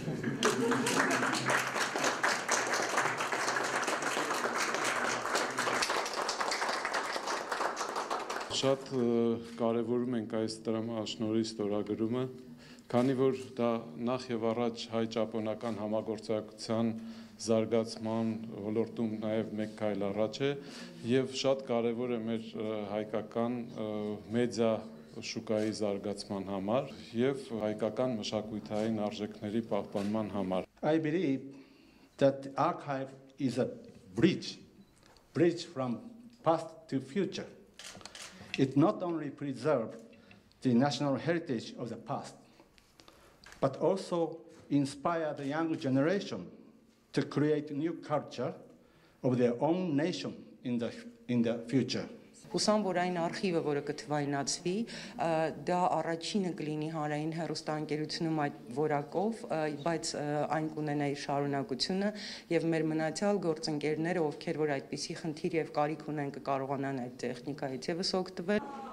Շատ կարևորում ենք այս տրամաշնորհի ստորագրումը, քանի որ դա նախ եւ առաջ հայ-ճապոնական համագործակցության զարգացման ոլորտում նաեւ մեկ քայլ առաջ է եւ շատ կարևոր է մեր հայկական մեդիա շուկայի զարգացման համար եւ հայկական մշակութային արժեքների պահպանման համար. I believe that the archive is a bridge from past to future. It not only preserves the national heritage of the past, but also inspires the young generation to create a new culture of their own nation in the future. Հուսամ, որ այն արխիվը, որը կթվայնացվի, դա առաջինը կլինի հանրային հեռուստաընկերությունում այդ որակով, բայց այն կունենա իր շարունակությունը եւ մեր մնացյալ գործընկերները, ովքեր որ այդպիսի խնդիր եւ կարիք ունեն, կկարողանան այդ տեխնիկայից եւս օգտվել.